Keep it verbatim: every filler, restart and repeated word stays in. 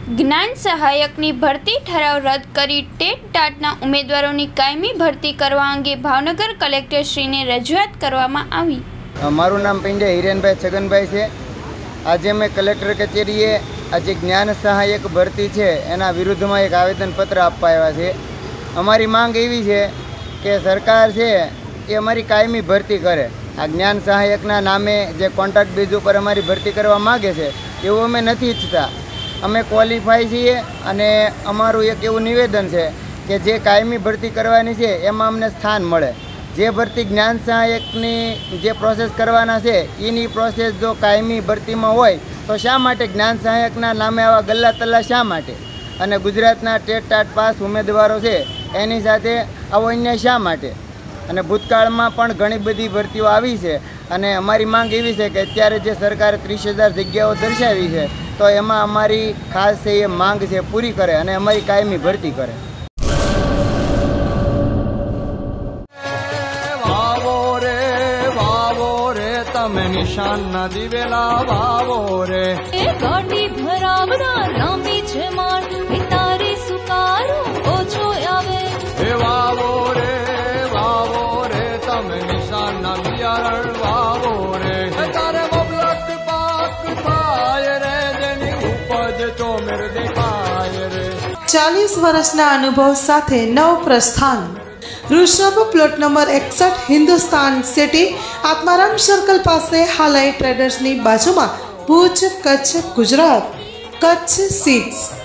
જ્ઞાન સહાયકની ભરતી ઠરાવ રદ કરી ટેટ ટાટના ઉમેદવારોની કાયમી ભરતી કરવા અંગે ભાવનગર કલેક્ટરશ્રીને રજૂઆત કરવામાં આવી। મારું નામ પિંડે હિરેનભાઈ છગનભાઈ છે। આજે મેં કલેક્ટર કચેરીએ આજે જ્ઞાન સહાયક ભરતી છે એના વિરુદ્ધમાં એક આવેદનપત્ર આપવા આવ્યા છે। અમારી માંગ એવી છે કે સરકાર છે એ અમારી કાયમી ભરતી કરે। આ જ્ઞાન સહાયકના નામે જે કોન્ટ્રાક્ટ બેઝ ઉપર અમારી ભરતી કરવા માગે છે એવું અમે નથી ઈચ્છતા। અમે ક્વોલિફાય છીએ અને અમારું એક એવું નિવેદન છે કે જે કાયમી ભરતી કરવાની છે એમાં અમને સ્થાન મળે। જે ભરતી જ્ઞાન સહાયકની જે પ્રોસેસ કરવાના છે એની પ્રોસેસ જો કાયમી ભરતીમાં હોય તો શા માટે જ્ઞાન સહાયકના નામે આવા ગલ્લા તલ્લા શા માટે? અને ગુજરાતના ટેટ ટાટ પાસ ઉમેદવારો છે એની સાથે આવો અન્યાય શા માટે? અને ભૂતકાળમાં પણ ઘણી બધી ભરતીઓ આવી છે અને અમારી માંગ એવી છે કે અત્યારે જે સરકારે ત્રીસ હજાર જગ્યાઓ દર્શાવી છે તો એમાં અમારી ખાસ એ માંગ છે પૂરી કરે અને અમારી કાયમી ભરતી કરે। વાવો રે વાવો રે તમે નિશાન ના દિવેલા વાવો રે એ ગાડી ભરાવડા લાંબી છે માર તારી સુકારો ઓછો આવે એ વાવો રે વાવો રે તમે નિશાન ના બિયારણ વાવો રે તારે મબલક પાક થાય રે જેની ઉપજ તો મેર દેખાય રે। ચાલીસ વર્ષના અનુભવ સાથે નવ પ્રસ્થાન ઋષભ પ્લોટ નંબર એકસઠ હિન્દુસ્તાન સિટી આત્મારામ સર્કલ પાસે હાલાઈ ટ્રેડર્સની બાજુમાં ભુજ કચ્છ ગુજરાત। કચ્છ સીડ્સ